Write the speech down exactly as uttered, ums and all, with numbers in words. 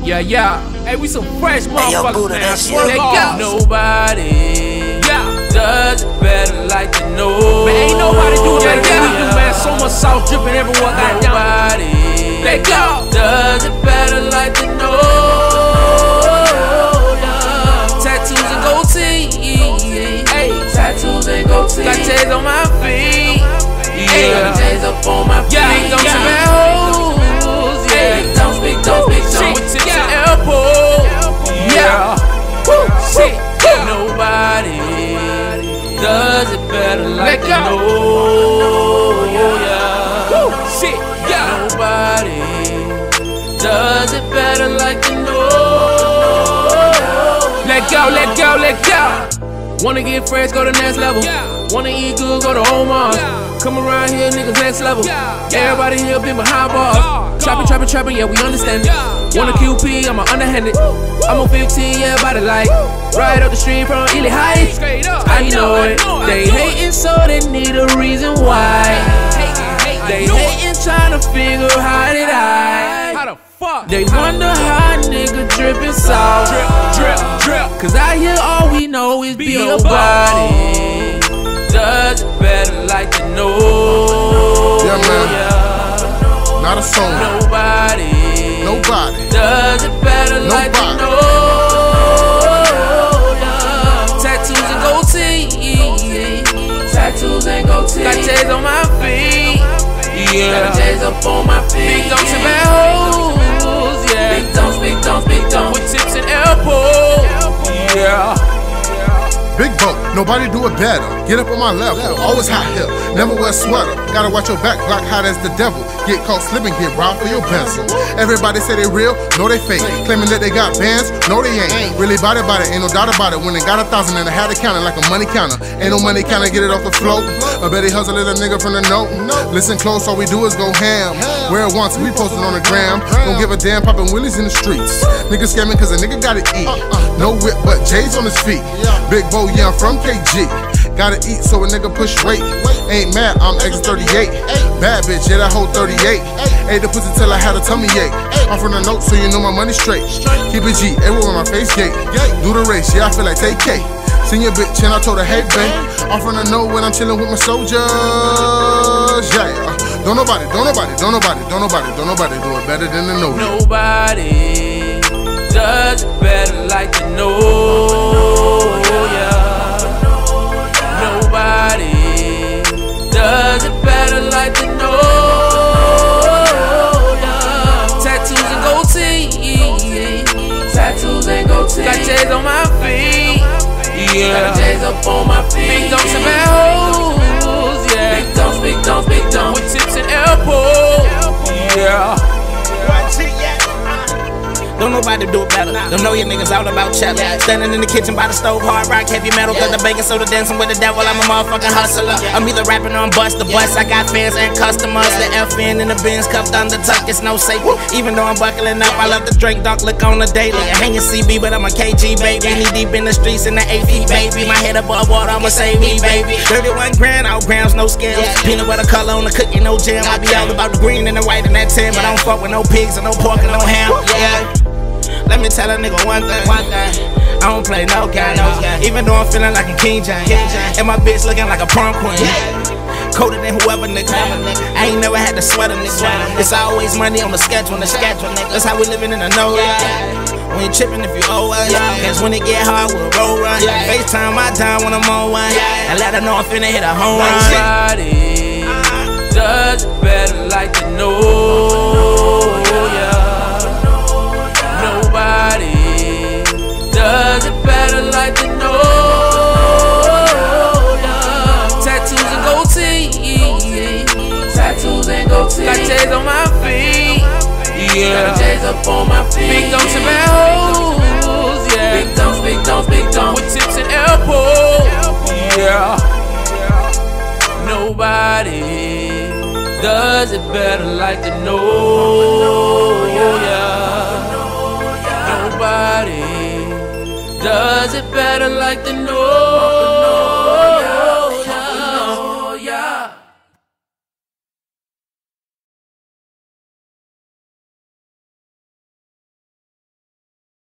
Yeah, yeah. Hey, we some fresh motherfuckers, man. That shit. Let go. Nobody yeah. does it better like the know. Man, ain't nobody do it better than we do, man. So much sauce dripping everywhere. Nobody let go. does it better like the know. Yeah. Tattoos and goatee. Hey, tattoos and goatee. Got J's on my feet. Yeah, got J's up on my feet. Yeah, don't yeah. bad hoes. Yeah, big toes, big toes, big toes. With tips and elbows. Yeah, woo, shit. Nobody does it better like the know. Yeah, woo, shit. Yeah, nobody does it better like the know. Let go, let go, let go. Wanna get fresh, go to next level. Wanna eat good, go to Omar's. Come around here, niggas next level. Everybody here been behind bars. Trapping, trapping, trapping, yeah, we understand it. Wanna Q P, I'm a underhanded. I'm on fifteen, yeah, body like. Right up the street from Ely Heights. I know it. They hating, so they need a reason why. They hating, trying to figure how did I. How the fuck? They wonder how a nigga drippin' sauce. Drip, drip, drip. Cause out here all we know is be nobody does it better like the know. Yeah, man. Yeah. Not a song. Nobody. Nobody. Does it better Nobody. like the know. Yeah. Tattoos and goatee. Tattoos and goatee. Got J's on my feet. Yeah. Got J's up on my feet. Big don'ts and bad hoes. Yeah. Big don'ts, big don'ts, big don'ts. With tips and elbows. Yeah. Big boat, nobody do it better. Get up on my level, always hot here. Never wear a sweater. Gotta watch your back, block hot as the devil. Get caught slipping, get robbed for your pencil. Everybody say they real, no they fake. Claiming that they got bands, no they ain't. Really body about it, ain't no doubt about it. When they got a thousand and they had to count it like a money counter. Ain't no money counter, get it off the float. I bet he hustle is a nigga from the note. Listen close, all we do is go ham. Wear it once, we posted on the gram. Don't give a damn, popping willies in the streets. Niggas scamming cause a nigga gotta eat. No whip, but J's on his feet. Big Bo, yeah, I'm from K G. Gotta eat so a nigga push weight. Ain't mad, I'm X thirty-eight. Bad bitch, yeah, that whole thirty-eight. Ate the pussy till I had a tummy ache. I'm from the note, so you know my money straight. Keep it G, everywhere my face gate. Do the race, yeah, I feel like T K. Seen your bitch and I told her, hey, babe. I'm from the note when I'm chilling with my soldiers. Yeah, don't nobody, don't nobody, don't nobody, don't nobody, don't nobody do it better than the know. Nobody does it better like the know. Yeah. Nobody does it better like the know. Yeah. Tattoos and goatee. Tattoos and goatee. Got J's on my feet. Yeah. Got J's up on my feet. Big don'ts and bad hoes. Yeah. Big don'ts, big don'ts, big don'ts. With tips and elbows. Yeah. Don't nobody do it better. Don't know your niggas all about cheddar. Standing in the kitchen by the stove, hard rock, heavy metal. Cause the baking soda dancing with the devil. I'm a motherfucking hustler. I'm either rapping or I'm bust the bus. I got fans and customers. The F N in the Benz cuffed under tuck. It's no safety. Even though I'm buckling up, I love to drink dunk, look on the daily. I hang a C B, but I'm a K G baby. Knee deep in the streets in the A P baby. My head above water, I'ma save me baby. thirty-one grand, all grams, no scales. Peanut butter color on the cookie, no jam. I be all about the green and the white and that tan, but I don't fuck with no pigs and no pork and no ham. Yeah. Let me tell a nigga one thing, one thing. I don't play no game, no game. Even though I'm feeling like a King James, and my bitch looking like a prom queen. Colder than whoever nigga. I ain't never had to sweat a nigga. It's always money on the schedule, the schedule, nigga. That's how we living in the know. We ain't tripping if you owe us. Cause when it get hard, we'll roll run. FaceTime my time when I'm on one. And let her know I'm finna hit a home run. Nobody does it better like the know. Yeah. Nobody does it better like the know. Yeah. Tattoos and goatee. Tattoos and goatee. Got J's on my feet. Yeah. Got J's up on my feet. Big don'ts and bad hoes. Yeah. Big don'ts, big don'ts, big don'ts. With tips and elbows. Yeah. Nobody does it better like the know. Yeah. Nobody does it better like the know.